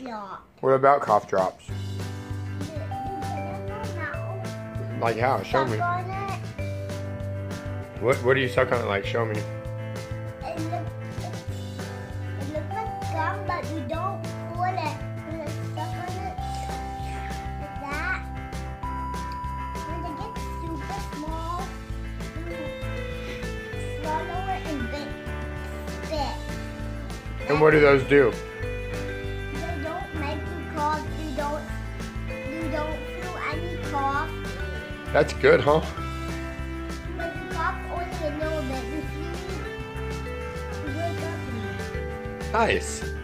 drop. What about cough drops? You put it on now. Like how? Show me. Suck on it. What do you suck on it like? Show me. It looks like gum, but you don't pull it. You just suck on it like that. When they get super small, you swallow it and then spit. And what do those do? They don't make you cough. You don't feel any cough. That's good, huh? But you cough only a little bit. You wake up. Nice.